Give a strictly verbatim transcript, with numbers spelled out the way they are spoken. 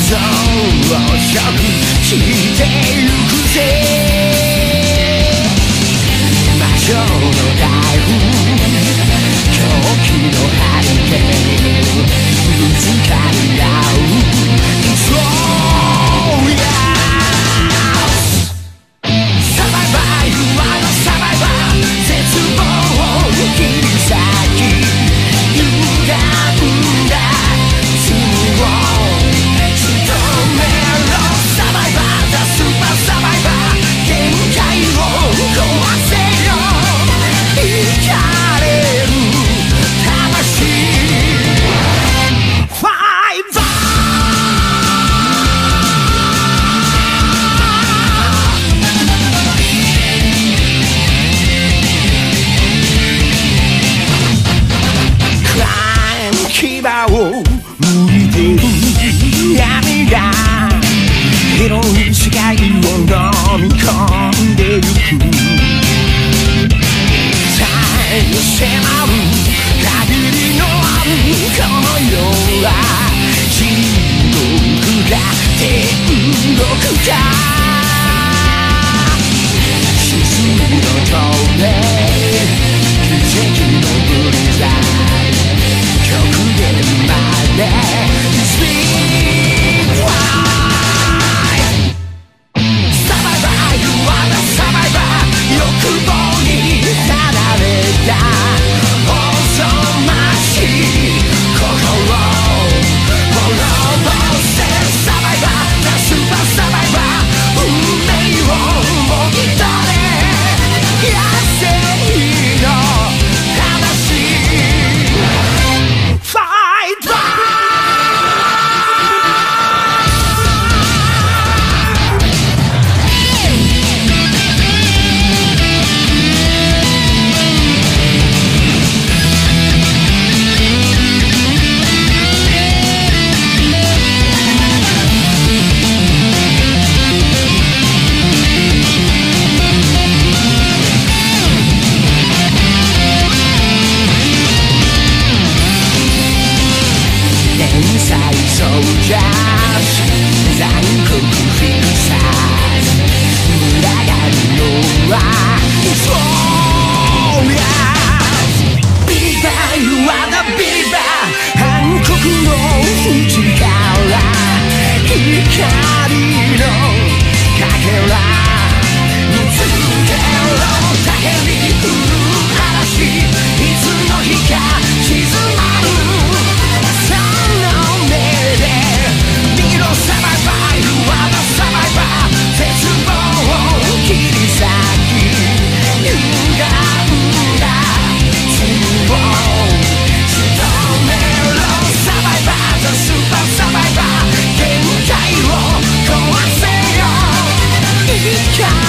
してゆくぜ魔性の台風狂気のハリケーンぶつかり合う It's all yes サバイバー You are the survivor 絶望を切り裂き歪んだ罪を牙を向いてる闇が広い視界を飲み込んでゆくさえ迫る限りのあるこの世は地獄だ天国か沈みの峠奇跡のブリザー極限まで Speed Wide Survivor You are the survivor 欲望に離れたおぞましい心滅ぼせ Survivor The Super Survivor 運命をもぎ取れ野生の残酷フィクサーズ群がるのはそうや Believer You are the believer 暗黒の淵から光のかけら見つけろ叫び降る嵐いつの日か静まるその目でサバイバー You are the survivor 絶望を切り裂き歪んだ罪を仕留めろサバイバー The super survivor 限界を壊せよ